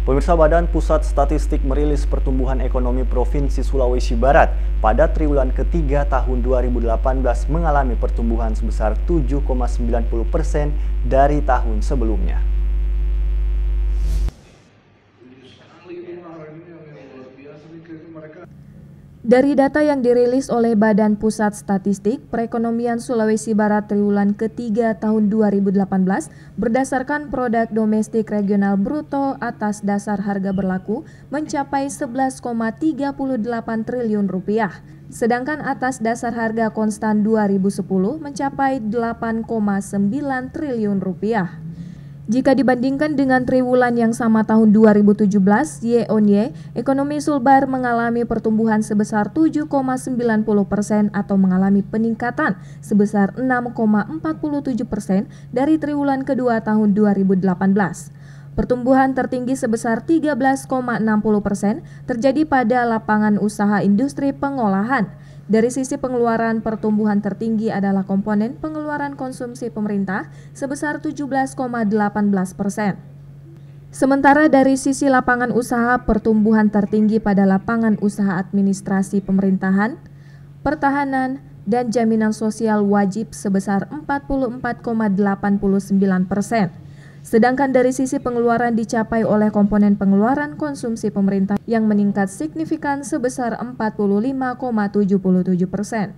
Pemirsa, Badan Pusat Statistik merilis pertumbuhan ekonomi Provinsi Sulawesi Barat pada triwulan ketiga tahun 2018 mengalami pertumbuhan sebesar 7,90% dari tahun sebelumnya. Dari data yang dirilis oleh Badan Pusat Statistik, perekonomian Sulawesi Barat triwulan ketiga tahun 2018 berdasarkan produk domestik regional bruto atas dasar harga berlaku mencapai 11,38 triliun rupiah. Sedangkan atas dasar harga konstan 2010 mencapai 8,9 triliun rupiah. Jika dibandingkan dengan triwulan yang sama tahun 2017, year-on-year, ekonomi Sulbar mengalami pertumbuhan sebesar 7,90% atau mengalami peningkatan sebesar 6,47% dari triwulan kedua tahun 2018. Pertumbuhan tertinggi sebesar 13,60% terjadi pada lapangan usaha industri pengolahan. Dari sisi pengeluaran, pertumbuhan tertinggi adalah komponen pengeluaran konsumsi pemerintah sebesar 17,18%. Sementara dari sisi lapangan usaha, pertumbuhan tertinggi pada lapangan usaha administrasi pemerintahan, pertahanan, dan jaminan sosial wajib sebesar 44,89%. Sedangkan dari sisi pengeluaran dicapai oleh komponen pengeluaran konsumsi pemerintah yang meningkat signifikan sebesar 45,77%.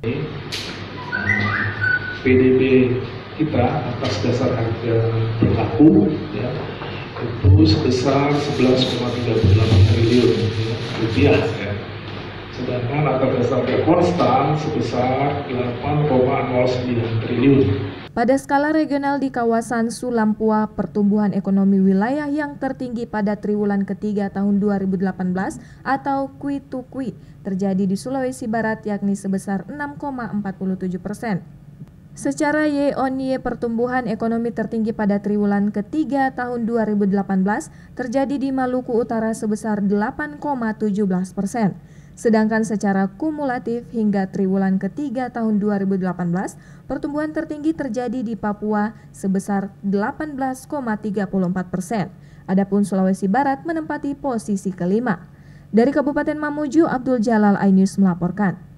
PDB kita atas dasar harga berlaku itu sebesar 11,38 triliun rupiah sedangkan atas dasar harga konstan sebesar 8,09 triliun. Pada skala regional di kawasan Sulampua, pertumbuhan ekonomi wilayah yang tertinggi pada triwulan ketiga tahun 2018 atau Q2Q terjadi di Sulawesi Barat yakni sebesar 6,47%. Secara year-on-year, pertumbuhan ekonomi tertinggi pada triwulan ketiga tahun 2018 terjadi di Maluku Utara sebesar 8,17%. Sedangkan secara kumulatif hingga triwulan ketiga tahun 2018, pertumbuhan tertinggi terjadi di Papua sebesar 18,34%. Adapun Sulawesi Barat menempati posisi kelima. Dari Kabupaten Mamuju, Abdul Jalal, iNews melaporkan.